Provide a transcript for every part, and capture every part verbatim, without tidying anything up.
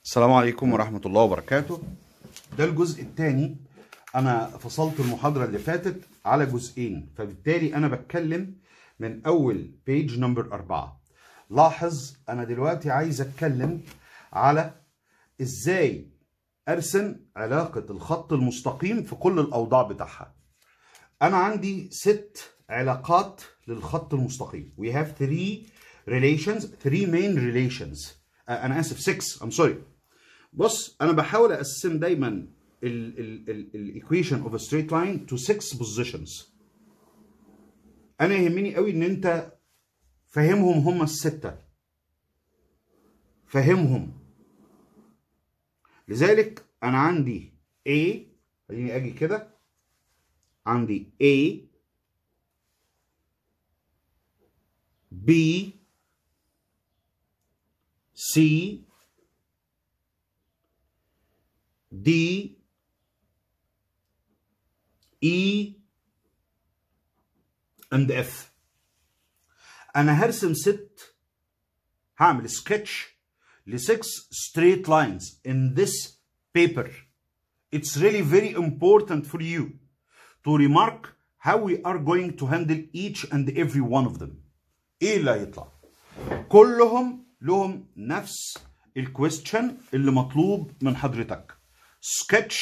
السلام عليكم ورحمة الله وبركاته. ده الجزء الثاني. أنا فصلت المحاضرة اللي فاتت على جزئين، فبالتالي أنا بتكلم من أول بيج نمبر أربعة. لاحظ أنا دلوقتي عايز أتكلم على إزاي أرسم علاقة الخط المستقيم في كل الأوضاع بتاعها. أنا عندي ست علاقات للخط المستقيم. We have three relations, three main relations. أنا آسف six. I'm sorry. بص أنا بحاول أقسم دايما الإيكويشن of a straight line to six positions. أنا يهمني قوي إن أنت فاهمهم هم الستة. فاهمهم. لذلك أنا عندي A، خليني أجي كده، عندي A B C D E and F. أنا هرسم ست، هعمل سكتش ل six straight lines in this paper. It's really very important for you to remark how we are going to handle each and every one of them. إيه اللي هيطلع؟ كلهم لهم نفس الكويستشن اللي مطلوب من حضرتك. Sketch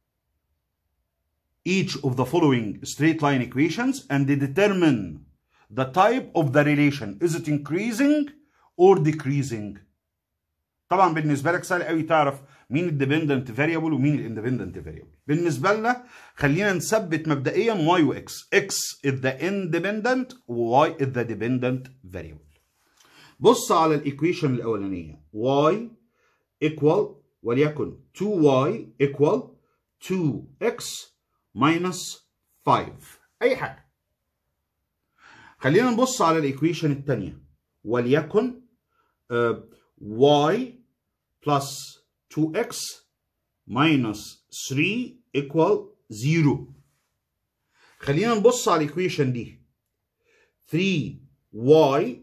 each of the following straight line equations and determine the type of the relation. Is it increasing or decreasing? طبعا بالنسبه لك سهل قوي تعرف مين الديبندنت فاريبل ومين الاندبندنت فاريبل. بالنسبه لنا خلينا نثبت مبدئيا y و x. x is the independent و y is the dependent variable. بص على الايكويشن الاولانيه. y equal وليكن two y equal two x minus five. اي حاجه. خلينا نبص على الايكويشن الثانيه وليكن uh, y plus two x minus three equal zero. خلينا نبص على الايكويشن دي. three y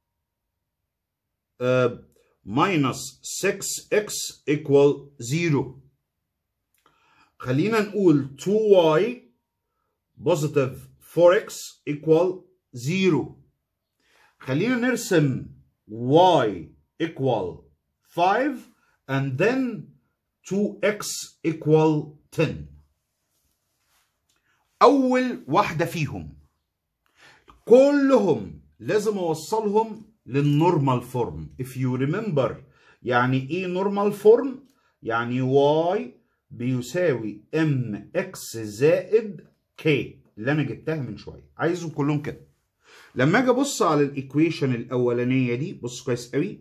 uh, minus six x equal zero. خلينا نقول two y positive four x equal zero. خلينا نرسم y equal five and then two x equal ten. أول واحدة فيهم كلهم لازم أوصلهم للنورمال فورم. If you remember يعني إيه نورمال فورم؟ يعني y بيساوي mx زائد k اللي أنا جبتها من شوية. عايزهم كلهم كده. لما أجي أبص على الإيكويشن الأولانية دي، بص كويس قوي.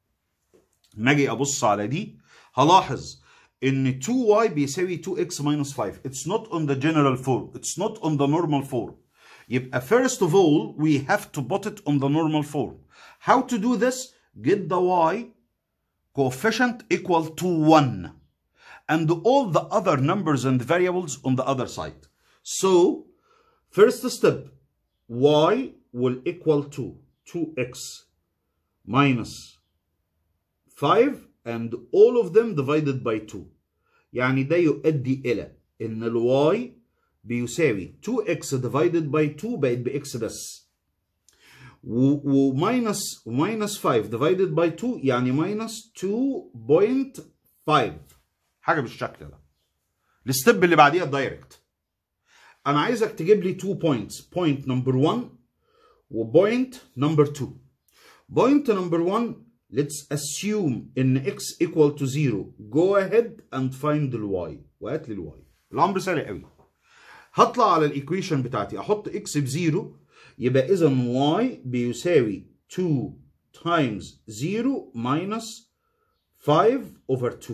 لما أجي أبص على دي هلاحظ إن two y بيساوي two x minus five. It's not on the general form. It's not on the normal form. يبقى first of all we have to put it on the normal form. How to do this? Get the y coefficient equal to one and all the other numbers and variables on the other side. So first step, y will equal to two x minus five and all of them divided by two. يعني ده يؤدي إلى إن ال y بيساوي two x divided by two بقت ب x بس. و minus minus five divided by two يعني minus two point five. حاجة بالشكل ده. الستيب اللي بعديها الدايركت. أنا عايزك تجيب لي two points. point number one و point number two. point number one, let's assume إن x equal to zero. Go ahead and find the y. وهات لي ال y. الأمر سهل قوي. هطلع على الإيكويشن بتاعتي أحط x بزيرو، يبقى إذا y بيساوي two times zero minus five over two.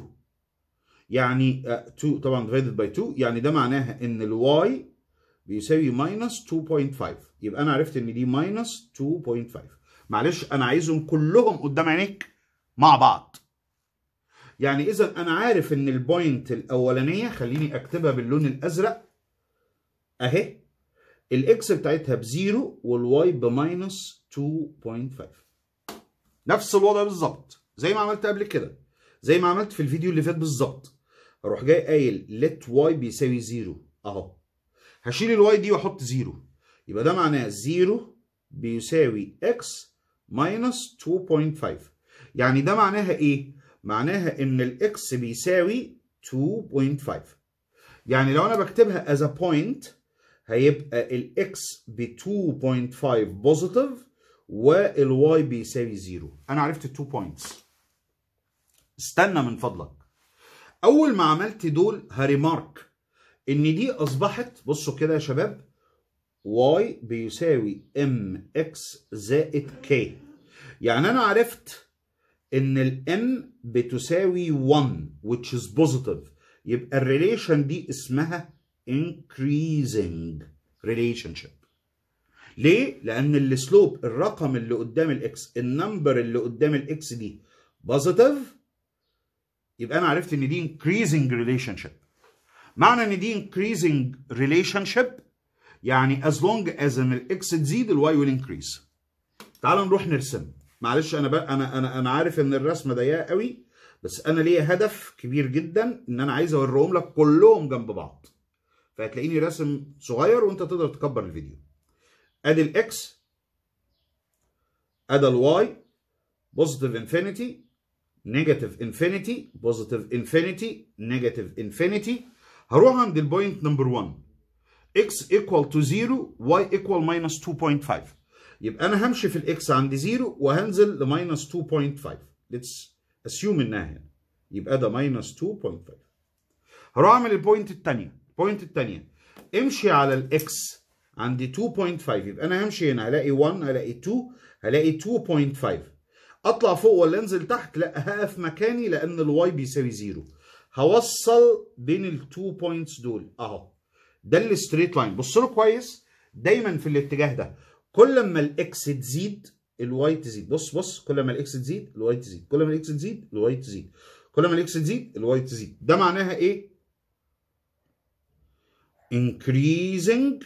يعني uh, two طبعا divided by two، يعني ده معناها إن ال y بيساوي minus two point five. يبقى أنا عرفت إن دي minus two point five. معلش أنا عايزهم كلهم قدام عينيك مع بعض. يعني إذا أنا عارف إن البوينت الأولانية خليني أكتبها باللون الأزرق أهي. الإكس بتاعتها بزيرو والواي بماينس two point five. نفس الوضع بالظبط زي ما عملت قبل كده. زي ما عملت في الفيديو اللي فات بالظبط. اروح جاي قايل let y بيساوي زيرو اهو، هشيل الواي دي واحط زيرو، يبقى ده معناه زيرو بيساوي x minus اتنين فاصلة خمسة. يعني ده معناها ايه؟ معناها ان الاكس بيساوي اتنين فاصلة خمسة. يعني لو انا بكتبها as a point هيبقى الاكس ب اتنين فاصلة خمسة بوزيتيف والواي بيساوي زيرو. انا عرفت التو بوينتس. استنى من فضلك، اول ما عملت دول هريمارك ان دي اصبحت، بصوا كده يا شباب، y بيساوي mx زائد k. يعني انا عرفت ان ال n بتساوي واحد which is positive، يبقى الريليشن دي اسمها increasing relationship. ليه؟ لان السلوب، الرقم اللي قدام الاكس، النمبر اللي قدام الاكس دي بوزيتيف، يبقى انا عرفت ان دي increasing relationship. معنى ان دي increasing relationship يعني as long as ان الاكس تزيد الواي will increase. تعال نروح نرسم. معلش انا بقى انا انا انا عارف ان الرسمه ضيقه قوي، بس انا ليا هدف كبير جدا ان انا عايز اوريهم لك كلهم جنب بعض، فهتلاقيني راسم صغير وانت تقدر تكبر الفيديو. ادي الاكس، ادي الواي، بوزيتيف انفينيتي، نيجاتيف انفينيتي، بوزيتيف انفينيتي، نيجاتيف انفينيتي. هروح عند البوينت نمبر واحد، x equal to زيرو y equal minus اتنين فاصلة خمسة. يبقى انا همشي في الاكس عند زيرو وهنزل لماينس اتنين فاصلة خمسة. ليتس اسيوم انها هنا، يبقى ده ماينس اتنين فاصلة خمسة. هروح اعمل البوينت الثانيه. البوينت الثانيه امشي على الاكس عند اتنين فاصلة خمسة، يبقى انا همشي هنا هلاقي واحد، هلاقي اتنين، هلاقي اتنين فاصلة خمسة. اطلع فوق ولا انزل تحت؟ لا، هقف مكاني لان الواي بيساوي زيرو. هوصل بين التو بوينتس دول اهو، ده الستريت لاين. بص له كويس، دايما في الاتجاه ده. كل ما الاكس تزيد الواي تزيد. بص بص، كل ما الاكس تزيد الواي تزيد، كل ما الاكس تزيد الواي تزيد، كل ما الاكس تزيد الواي تزيد. ده معناها ايه؟ increasing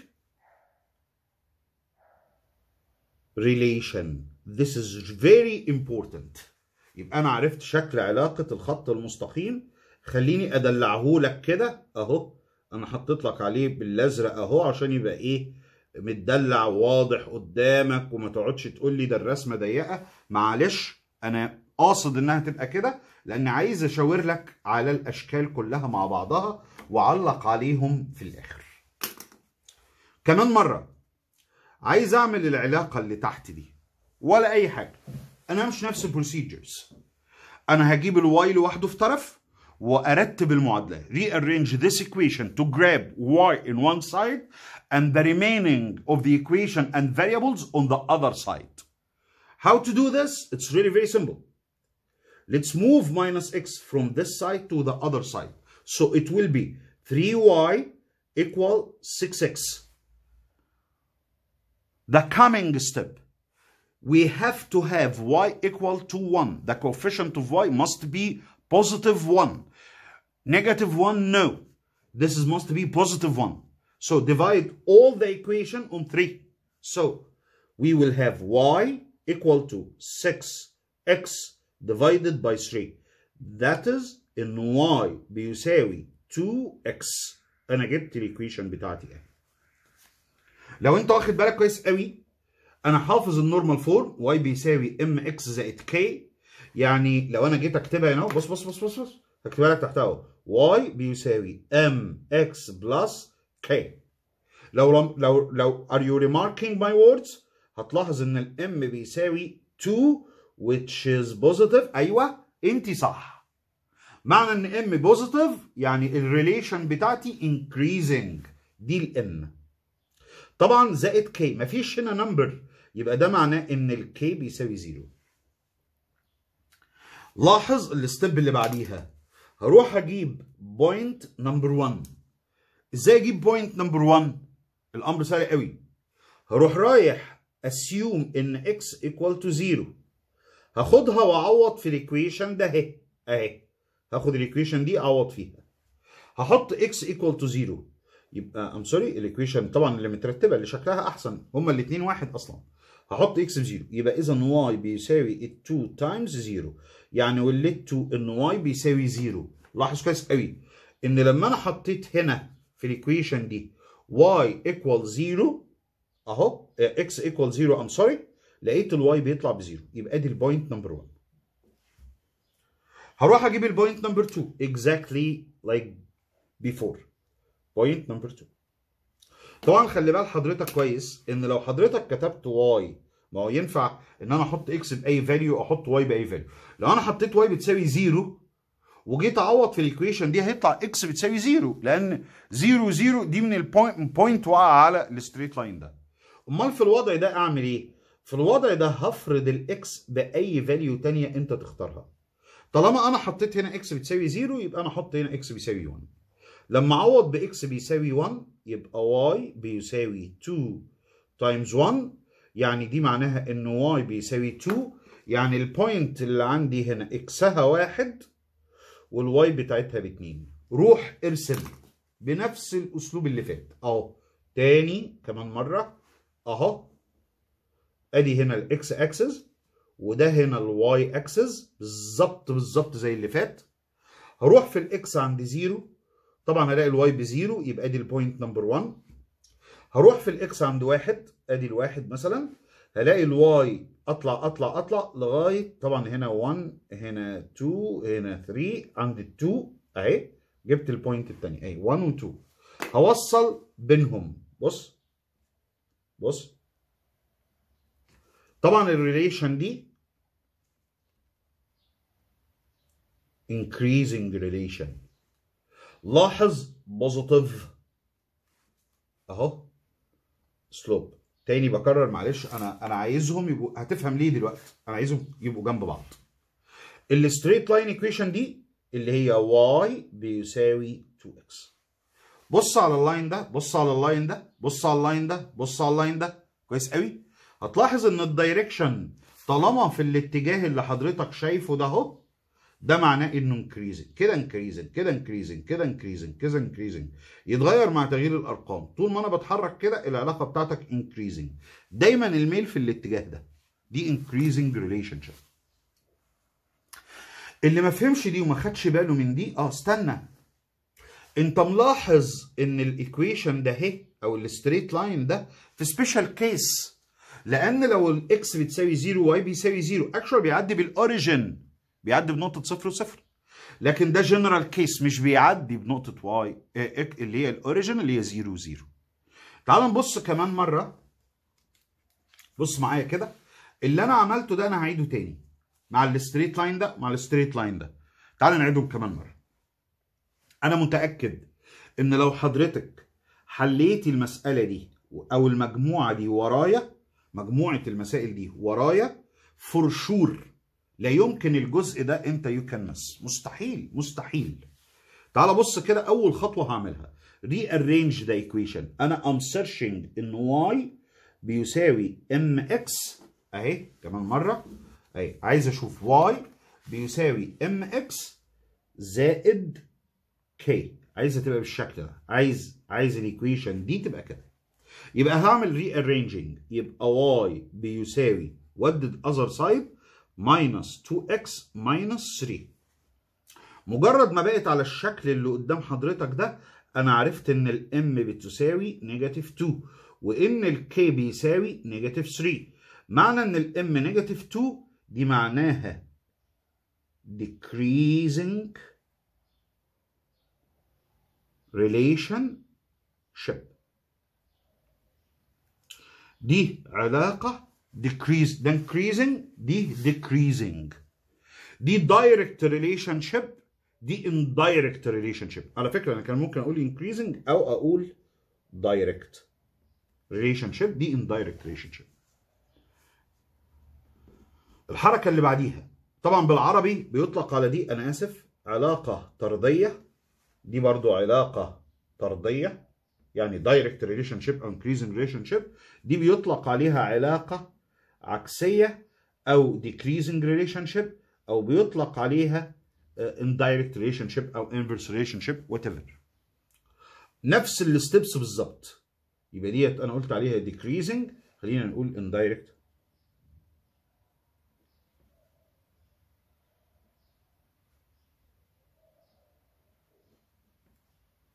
relation. This is very important. يبقى انا عرفت شكل علاقة الخط المستقيم. خليني ادلعه لك كده اهو، انا حطيت لك عليه بالازرق اهو عشان يبقى ايه، متدلع واضح قدامك، وما تقعدش تقول لي ده الرسمه ضيقه. معلش انا قاصد انها تبقى كده لان عايز اشاور لك على الاشكال كلها مع بعضها واعلق عليهم في الاخر. كمان مره عايز اعمل العلاقه اللي تحت دي ولا اي حاجه، انا همشي نفس البروسيجرز. انا هجيب الواي لوحده في طرف وارتب المعادله. rearrange this equation to grab y in one side and the remaining of the equation and variables on the other side. How to do this? It's really very simple. Let's move minus x from this side to the other side. So it will be three y equal six x. The coming step, we have to have y equal to one. The coefficient of y must be positive one. Negative one, no. This is must be positive one. So divide all the equation on three. So we will have y equal to six x divided by three. That is in y بيساوي two x. أنا جبت الإيكويشن بتاعتي اهي. لو أنت واخد بالك كويس قوي، أنا حافظ النورمال فورم y بيساوي mx زائد k. يعني لو أنا جيت أكتبها هنا، بص بص بص بص بص، هكتبها لك تحتها اهو، y بيساوي mx بلس k. لو لو لو are you remarking my words؟ هتلاحظ ان ال m بيساوي two which is positive. ايوه انت صح. معنى ان m positive يعني الريليشن بتاعتي increasing، دي ال m. طبعا زائد k، مفيش هنا نمبر، يبقى ده معناه ان ال k بيساوي زيرو. لاحظ الستيب اللي بعديها، هروح اجيب بوينت نمبر واحد. ازاي اجيب بوينت نمبر واحد؟ الامر سهل قوي. هروح رايح اسيوم ان x equal to زيرو، هاخدها واعوض في الايكويشن ده اهي اهي، هاخد الايكويشن دي اعوض فيها، هحط x equal to زيرو. يبقى ام سوري الايكويشن طبعا اللي مترتبه اللي شكلها احسن، هما الاثنين واحد اصلا. هحط اكس بزيرو، يبقى اذا واي بيساوي اتنين تايمز زيرو، يعني ولدت ان واي بيساوي زيرو. لاحظ كويس قوي ان لما انا حطيت هنا في الايكويشن دي واي ايكوال زيرو اهو، اكس ايكوال زيرو ام سوري، لقيت الواي بيطلع بزيرو، يبقى دي البوينت نمبر واحد. هروح اجيب البوينت نمبر اتنين exactly like before. بوينت نمبر اتنين، طبعا خلي بال حضرتك كويس ان لو حضرتك كتبت واي، ما هو ينفع ان انا احط اكس باي فاليو احط واي باي فاليو. لو انا حطيت واي بتساوي زيرو وجيت اعوض في الايكويشن دي هيطلع اكس بتساوي زيرو، لان زيرو زيرو دي من البوينت بوينت واقعه على الستريت لاين ده. امال في الوضع ده اعمل ايه؟ في الوضع ده هفرض الاكس باي فاليو ثانيه انت تختارها. طالما انا حطيت هنا اكس بتساوي زيرو يبقى انا احط هنا اكس بيساوي واحد. لما اعوض باكس بيساوي واحد يبقى واي بيساوي اتنين تايمز واحد، يعني دي معناها ان واي بيساوي اتنين، يعني البوينت اللي عندي هنا اكسها واحد والواي بتاعتها باتنين. روح ارسم بنفس الاسلوب اللي فات اهو تاني كمان مره اهو. ادي هنا الاكس اكسس وده هنا الواي اكسس بالظبط بالظبط زي اللي فات. هروح في الاكس عند زيرو، طبعا هلاقي الواي بزيرو يبقى ادي البوينت نمبر واحد. هروح في الاكس عند واحد، ادي الواحد مثلا، هلاقي الواي اطلع اطلع اطلع لغايه طبعا هنا واحد هنا اتنين هنا تلاتة، عند ال اتنين اهي جبت البوينت الثانيه اهي واحد و اتنين. هوصل بينهم، بص بص طبعا الريليشن دي increasing relation. لاحظ بوزيتيف اهو سلوب. تاني بكرر معلش، انا انا عايزهم يبقوا، هتفهم ليه دلوقتي، انا عايزهم يبقوا جنب بعض. الستريت لاين ايكويشن دي اللي هي واي بيساوي اتنين اكس. بص على اللاين ده، بص على اللاين ده، بص على اللاين ده، بص على اللاين ده كويس قوي. هتلاحظ ان الدايركشن طالما في الاتجاه اللي حضرتك شايفه ده اهو، ده معناه انه انكريزنج كده انكريزنج كده انكريزنج كده انكريزنج كده انكريزنج، يتغير مع تغيير الارقام. طول ما انا بتحرك كده العلاقه بتاعتك انكريزنج، دايما الميل في الاتجاه ده، دي انكريزنج ريليشن شيب. اللي ما فهمش دي وما خدش باله من دي، اه استنى، انت ملاحظ ان الايكويشن ده اهي او الستريت لاين ده في سبيشال كيس، لان لو الاكس بتساوي زيرو واي بيساوي زيرو اكشوال بيعدي بالاوريجن، بيعدي بنقطه صفر وصفر. لكن ده جنرال كيس مش بيعدي بنقطه واي اللي هي الاوريجن اللي هي زيرو زيرو. تعال نبص كمان مره، بص معايا كده. اللي انا عملته ده انا هعيده تاني مع الستريت لاين ده مع الستريت لاين ده. تعال نعيدهم كمان مره. انا متاكد ان لو حضرتك حليتي المساله دي او المجموعه دي ورايا، مجموعه المسائل دي ورايا فور شور، لا يمكن الجزء ده انت يو كان مس، مستحيل مستحيل. تعال بص كده، اول خطوه هعملها ري ارينج ذا ايكويشن. انا ام سيرشنج ان واي بيساوي ام اكس اهي كمان مره اهي، عايز اشوف واي بيساوي ام اكس زائد كي، عايزها تبقى بالشكل ده، عايز عايز الايكويشن دي تبقى كده. يبقى هعمل ري ارينجنج، يبقى واي بيساوي ودد اذر سايد ماينس اتنين اكس ماينس تلاتة. مجرد ما بقت على الشكل اللي قدام حضرتك ده انا عرفت ان الام بتساوي نيجاتيف اتنين وان الكي بيساوي نيجاتيف تلاتة. معنى ان الام نيجاتيف اتنين دي معناها decreasing relationship، دي علاقة decrease، ده increasing دي decreasing، دي direct relationship دي indirect relationship. على فكرة أنا كان ممكن أقول increasing أو أقول direct relationship، دي indirect relationship. الحركة اللي بعديها طبعا بالعربي بيطلق على دي، أنا آسف، علاقة طردية. دي برضو علاقة طردية يعني direct relationship أو increasing relationship. دي بيطلق عليها علاقة عكسية أو decreasing relationship، أو بيطلق عليها indirect relationship أو inverse relationship whatever. نفس الستبس بالظبط. يبقى ديت أنا قلت عليها decreasing، خلينا نقول indirect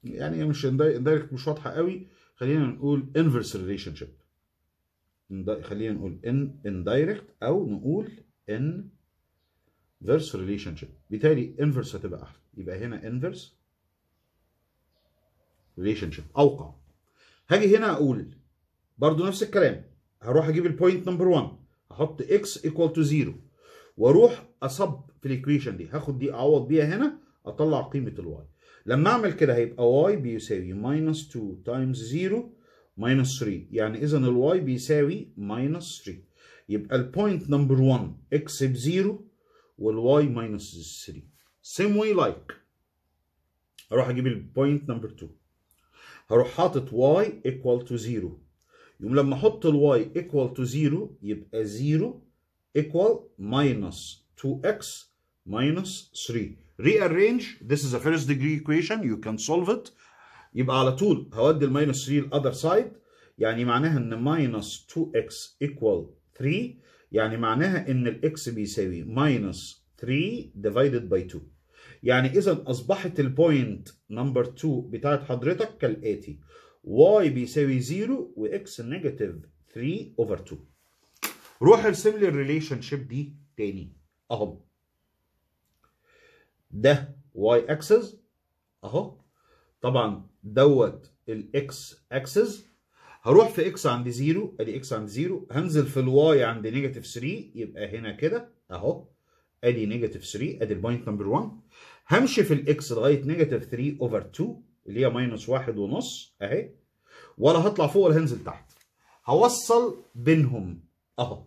يعني مش اندايركت، مش واضحه قوي، خلينا نقول انفرس ريليشن شيب. خلينا نقول ان اندايركت او نقول انفرس ريليشن شيب، بالتالي انفرس هتبقى احلى، يبقى هنا انفرس ريليشن شيب اوقع. هاجي هنا اقول برضو نفس الكلام، هروح اجيب البوينت نمبر واحد، هحط x equal to زيرو واروح اصب في الايكويشن دي، هاخد دي اعوض بيها هنا اطلع قيمه الواي. لما اعمل كده هيبقى y بيساوي ماينس اتنين تايمز زيرو ماينس تلاتة، يعني اذا الواي بيساوي ماينس تلاتة، يبقى البوينت نمبر واحد x بزيرو والواي ماينس تلاتة. same way like اروح اجيب البوينت نمبر اتنين، هروح حاطط y equal to زيرو، يوم لما احط الواي equal to زيرو يبقى زيرو equal minus تو اكس minus تلاتة. rearrange, this is a first degree equation, you can solve it. يبقى على طول هودي الماينس تلاتة الاذر سايد، يعني معناها ان minus تو اكس equal تلاتة، يعني معناها ان الاكس بيساوي minus تلاتة divided by اتنين. يعني اذا اصبحت البوينت نمبر اتنين بتاعت حضرتك كالاتي: y بيساوي زيرو واكس نيجاتيف تلاتة اوفر اتنين. روح ارسم لي الريليشن شيب دي تاني اهو. ده y اكسس اهو، طبعا دوت الاكس اكسس. هروح في اكس عند زيرو، ادي اكس عند زيرو، هنزل في الواي عند نيجاتيف تلاتة، يبقى هنا كده اهو ادي نيجاتيف تلاتة، ادي البوينت نمبر واحد. همشي في الاكس لغايه نيجاتيف تلاتة اوفر اتنين اللي هي ماينس واحد ونص اهي، ولا هطلع فوق ولا هنزل تحت، هوصل بينهم اهو.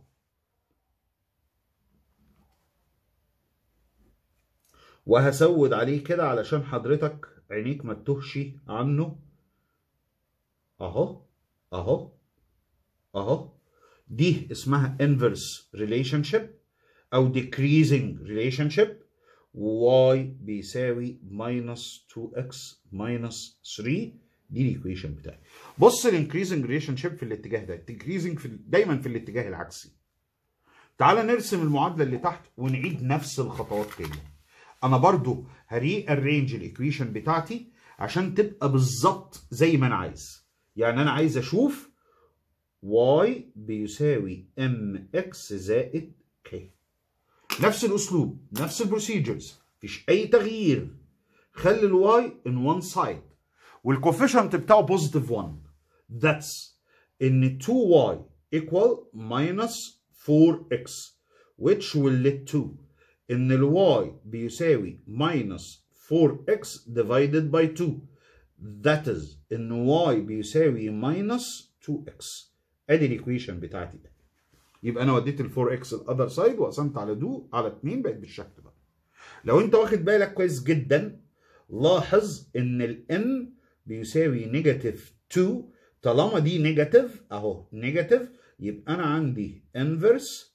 وهسود عليه كده علشان حضرتك عينيك ما تتوهش عنه اهو اهو اهو. دي اسمها inverse relationship او decreasing relationship، y بيساوي minus تو اكس minus تلاتة، دي الايكويشن بتاعي. بص الانكريزنج ريليشن شيب في الاتجاه ده، الديكريزنج في دايما في الاتجاه العكسي. تعال نرسم المعادله اللي تحت ونعيد نفس الخطوات تاني. انا برضو هري ارينج الايكويشن بتاعتي عشان تبقى بالظبط زي ما انا عايز. يعني انا عايز اشوف y بيساوي mx زائد k، نفس الاسلوب نفس البروسيجرز، مفيش اي تغيير. خلي الواي in one side والكوفيشنت بتاعه بوزيتيف واحد. that's ان تو واي equal minus فور اكس which will lead to ان الواي بيساوي minus فور اكس divided by two، that is ان y بيساوي minus تو اكس. ادي الايكويشن بتاعتي ده. يبقى انا وديت ال فور اكس الاذر سايد وقسمت على دو على اتنين، بقت بالشكل ده. لو انت واخد بالك كويس جدا لاحظ ان ال n بيساوي نيجاتيف اتنين، طالما دي نيجاتيف اهو نيجاتيف، يبقى انا عندي inverse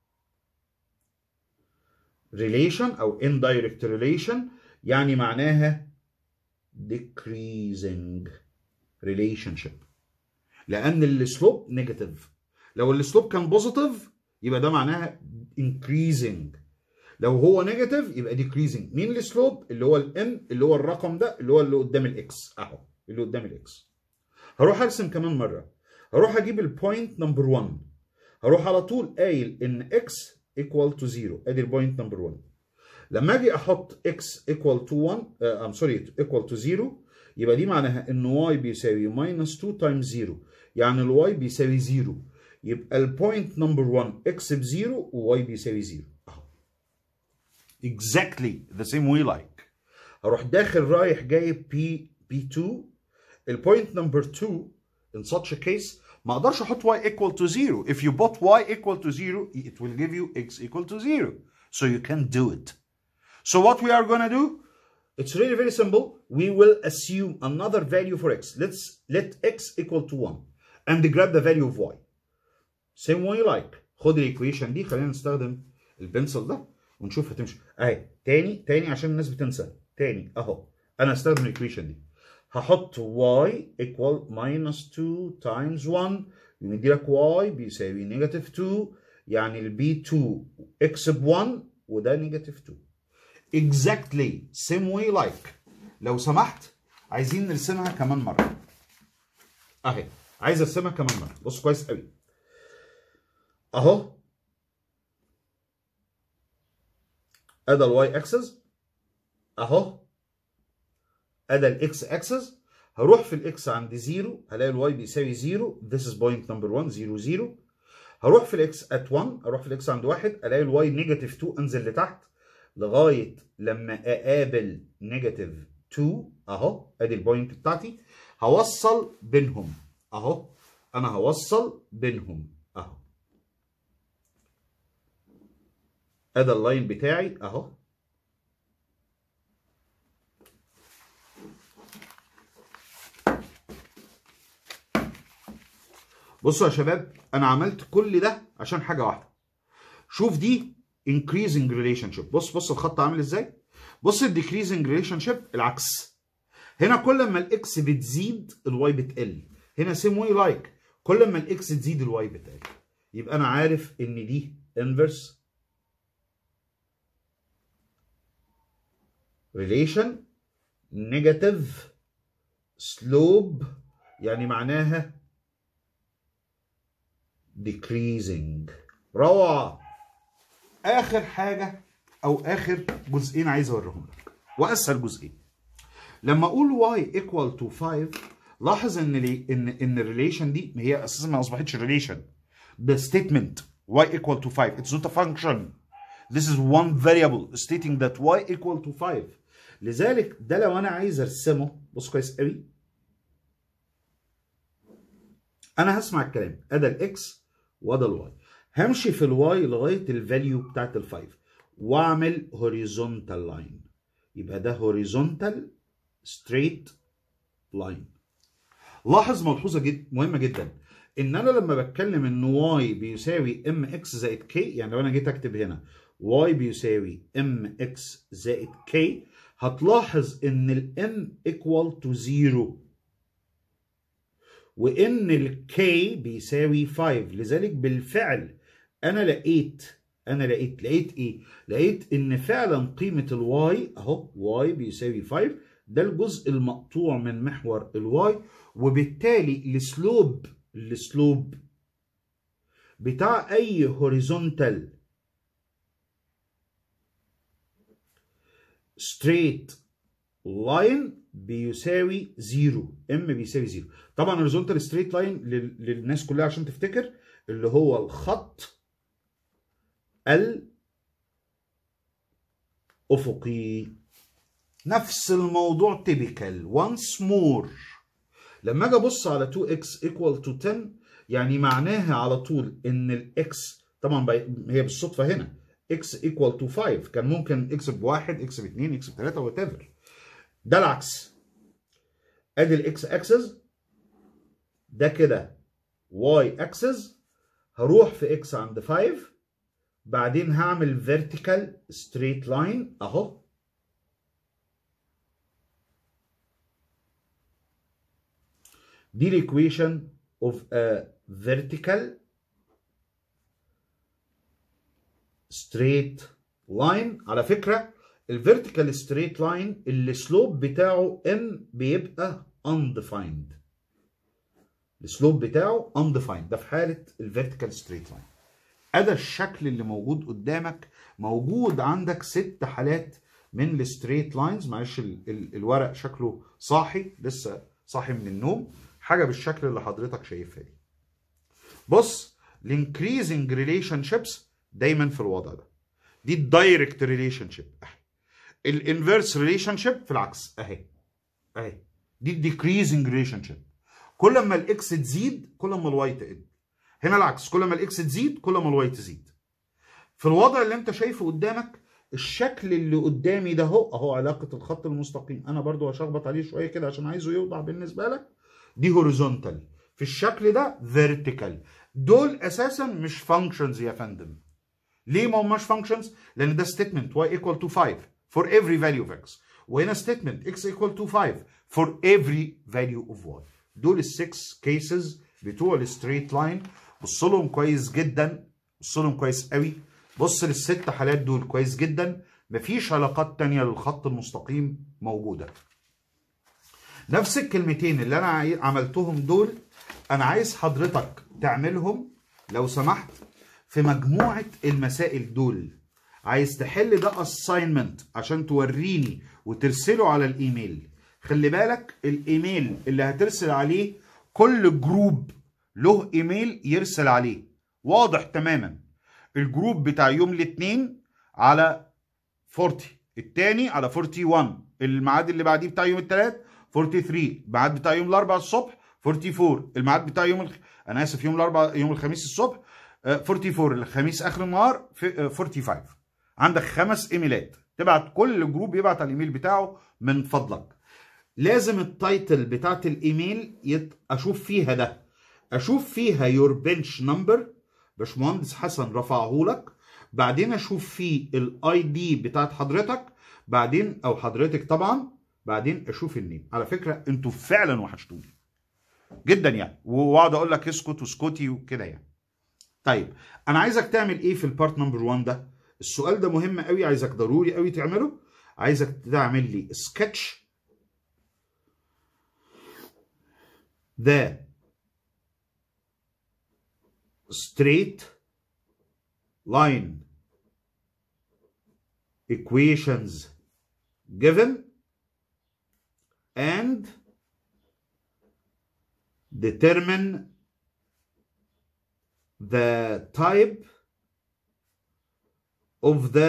relation او indirect relation، يعني معناها decreasing relationship، لان السلوب نيجاتيف. لو السلوب كان بوزيتيف يبقى ده معناها increasing، لو هو نيجاتيف يبقى decreasing. مين السلوب؟ اللي هو الان، اللي هو الرقم ده اللي هو اللي قدام الاكس اهو، اللي قدام الاكس. هروح ارسم كمان مره، هروح اجيب البوينت نمبر واحد، هروح على طول قايل ان اكس equal to زيرو، ادي البوينت نمبر واحد. لما اجي احط x equal to واحد ام سوري equal to زيرو، يبقى دي معناها ان y بيساوي minus اتنين times زيرو، يعني ال y بيساوي زيرو. يبقى البوينت نمبر واحد x بزيرو و y بيساوي زيرو اهو. exactly the same way like هروح داخل رايح جايب p p2. البوينت نمبر اتنين in such a case ما اقدرش احط y equal to zero. if you put y equal to zero it will give you x equal to zero, so you can't do it. So what we are gonna do, it's really very simple. We will assume another value for x. Let's let x equal to one and grab the value of y. Same way like خد الايكويشن دي، خلينا نستخدم البنسل ده ونشوف هتمشي. اهي تاني تاني عشان الناس بتنسى تاني اهو. انا هستخدم الايكويشن دي، هحط y equal minus two times one، يدي لك y بيساوي نيجاتيف اتنين، يعني ال بي اتنين x ب واحد وده نيجاتيف اتنين. exactly same way like. لو سمحت عايزين نرسمها كمان مره اهي. عايز ارسمها كمان مره. بص كويس قوي اهو. ادي الواي اكسس اهو، ادي الاكس اكسس. هروح في الاكس عند زيرو هلاقي الواي بيساوي زيرو. This is point number واحد زيرو زيرو. هروح في الاكس at واحد، اروح في الاكس عند واحد الاقي الواي نيجاتيف اتنين، انزل لتحت لغايه لما اقابل نيجاتيف اتنين اهو. ادي البوينت بتاعتي. هوصل بينهم اهو. انا هوصل بينهم اهو. ادي اللاين بتاعي اهو. بصوا يا شباب، انا عملت كل ده عشان حاجه واحده. شوف دي increasing relationship. بص بص الخط عامل ازاي. بص الديكريزنج ريليشن شيب العكس. هنا كل ما الاكس بتزيد الواي بتقل. هنا سيم واي لايك، كل ما الاكس تزيد الواي بتقل. يبقى انا عارف ان دي inverse relation negative slope، يعني معناها decreasing. روعة. آخر حاجة أو آخر جزئين عايز أوريهم لك، وأسهل جزئين. لما أقول y equal to خمسة، لاحظ إن ليه؟ إن إن الريليشن دي هي أساسا ما أصبحتش ريليشن. ده statement y equal to خمسة. It's not a function. This is one variable stating that y equal to خمسة. لذلك ده لو أنا عايز أرسمه، بص كويس قوي. أنا هسمع الكلام. أدا الإكس وده الواي. همشي في الواي لغايه الفاليو بتاعت الفايف واعمل هوريزونتال لاين. يبقى ده هوريزونتال ستريت لاين. لاحظ ملحوظه جد مهمه جدا، ان انا لما بتكلم ان واي بيساوي ام اكس زائد كي، يعني لو انا جيت اكتب هنا واي بيساوي ام اكس زائد كي، هتلاحظ ان الام ايكوال تو زيرو وان الكي بيساوي خمسة. لذلك بالفعل انا لقيت انا لقيت لقيت ايه؟ لقيت ان فعلا قيمه الواي اهو، واي بيساوي خمسة. ده الجزء المقطوع من محور الواي، وبالتالي السلوب السلوب بتاع اي هوريزونتال ستريت لاين بيساوي زيرو. ام بيساوي زيرو. طبعا الهوريزونتال ستريت لاين للناس كلها عشان تفتكر اللي هو الخط الافقي. نفس الموضوع تيبيكال. once more لما اجي ابص على تو اكس equal to عشرة، يعني معناها على طول ان الاكس طبعا هي بالصدفه هنا x equal to خمسة، كان ممكن اكس بواحد، اكس باتنين، اكس بتلاته، وات ايفر. ده العكس. ادي الاكس اكسس، ده كده واي اكسس. هروح في اكس عند خمسة، بعدين هعمل فيرتيكال ستريت لاين اهو. دي الايكويشن اوف ا فيرتيكال ستريت لاين. على فكره الفيرتيكال ستريت لاين السلوب بتاعه ام بيبقى undefined. السلوب بتاعه undefined. ده في حاله الفيرتيكال ستريت لاين. ادي الشكل اللي موجود قدامك. موجود عندك ست حالات من الستريت لاينز. معلش ال ال الورق شكله صاحي، لسه صاحي من النوم. حاجه بالشكل اللي حضرتك شايفها دي. بص الانكريزنج ريليشن شيبس دايما في الوضع ده. دي الدايركت ريليشن شيب اهي. الانفيرس ريليشن شيب في العكس اهي اهي. دي الديكريزنج ريليشن شيب. كل ما الاكس تزيد كل ما الواي تقل. هنا العكس، كل ما الاكس تزيد كل ما الواي تزيد. في الوضع اللي انت شايفه قدامك، الشكل اللي قدامي ده اهو اهو علاقه الخط المستقيم. انا برضو هشخبط عليه شويه كده عشان عايزه يوضح بالنسبه لك. دي هوريزونتال، في الشكل ده فيرتيكال. دول اساسا مش فانكشنز يا فندم. ليه ما هماش فانكشنز؟ لان ده ستيتمنت y equal to خمسة for every value of x، وهنا ستيتمنت x equal to خمسة for every value of y. دول السكس كيسز بتوع الستريت لاين. بص لهم كويس جدا، بص لهم كويس قوي. بص للست حالات دول كويس جدا. مفيش علاقات تانية للخط المستقيم موجودة. نفس الكلمتين اللي انا عملتهم دول انا عايز حضرتك تعملهم لو سمحت في مجموعة المسائل دول. عايز تحل ده assignment عشان توريني وترسله على الايميل. خلي بالك الايميل اللي هترسل عليه كل جروب له ايميل يرسل عليه، واضح تماما. الجروب بتاع يوم الاثنين على أربعين، التاني على واحد وأربعين، الميعاد اللي بعديه بتاع يوم الثلاث ثلاثة وأربعين، الميعاد بتاع يوم الاربعاء الصبح أربعة وأربعين، الميعاد بتاع يوم الخ... انا اسف يوم الاربعاء يوم الخميس الصبح أربعة وأربعين، الخميس اخر النهار في خمسة وأربعين. عندك خمس ايميلات تبعت، كل جروب يبعت على الايميل بتاعه. من فضلك لازم التايتل بتاعت الايميل يت... اشوف فيها ده، اشوف فيها يور بنش نمبر، باشمهندس حسن رفعه لك، بعدين اشوف فيه الاي دي بتاعت حضرتك، بعدين او حضرتك طبعا، بعدين اشوف النيم. على فكره انتوا فعلا وحشتوني جدا يعني، واقعد اقول لك اسكت واسكتي وكده يعني. طيب انا عايزك تعمل ايه في البارت نمبر واحد ده؟ السؤال ده مهم قوي، عايزك ضروري قوي تعمله. عايزك تعمل لي سكتش the straight line equations given and determine the type of the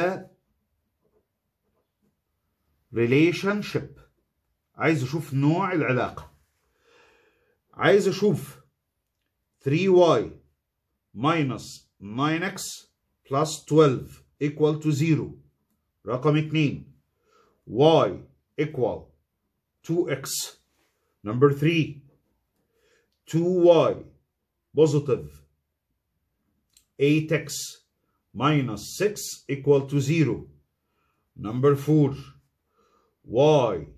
relationship. عايز اشوف نوع العلاقة. عايز اشوف three y minus nine x plus twelve equal to zero. رقم اتنين y equal two x. Number three two y positive eight x minus six equal to zero. Number four y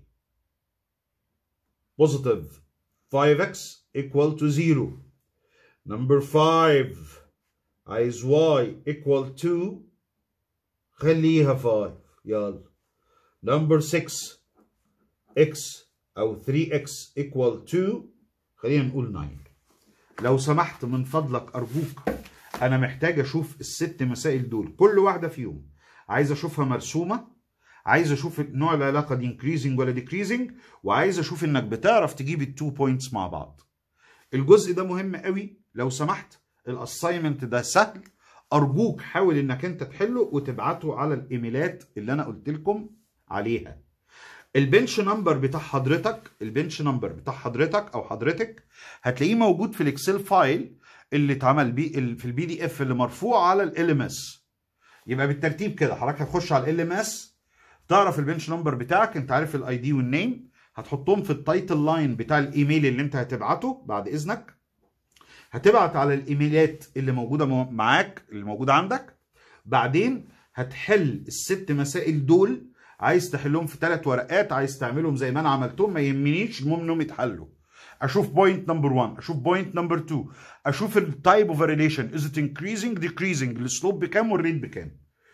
positive five x equal to zero. Number five عايز y equal to خليها five يلا. Number six x أو three x equal to خلينا نقول nine. لو سمحت من فضلك أرجوك، أنا محتاج أشوف الست مسائل دول كل واحدة فيهم، عايز أشوفها مرسومة، عايز أشوف نوع العلاقة دي increasing ولا decreasing، وعايز أشوف إنك بتعرف تجيب التو بوينتس مع بعض. الجزء ده مهم قوي. لو سمحت الاساينمنت ده سهل، أرجوك حاول إنك أنت تحله وتبعته على الإيميلات اللي أنا قلت لكم عليها. البنش نمبر بتاع حضرتك، البنش نمبر بتاع حضرتك أو حضرتك هتلاقيه موجود في الإكسل فايل اللي اتعمل بيه في البي دي اف اللي مرفوع على ال ام اس. يبقى بالترتيب كده حضرتك هتخش على ال ام اس، تعرف البنش نمبر بتاعك، انت عارف الاي دي والنيم، هتحطهم في التايتل لاين بتاع الايميل اللي انت هتبعته. بعد اذنك هتبعت على الايميلات اللي موجوده معاك اللي موجوده عندك. بعدين هتحل الست مسائل دول، عايز تحلهم في ثلاث ورقات، عايز تعملهم زي ما انا عملتهم ما يهمنيش، المهم انهم يتحلوا. اشوف بوينت نمبر واحد، اشوف بوينت نمبر اتنين، اشوف التايب اوف ريليشن از ات انكريزنج ديكريزنج، السلوب بكام والريت بكام.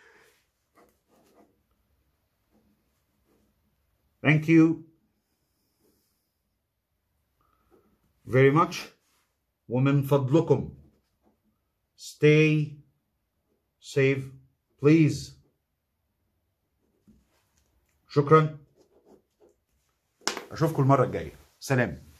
Thank you very much. ومن فضلكم stay safe please. شكرا، اشوفكم المرة الجاية. سلام.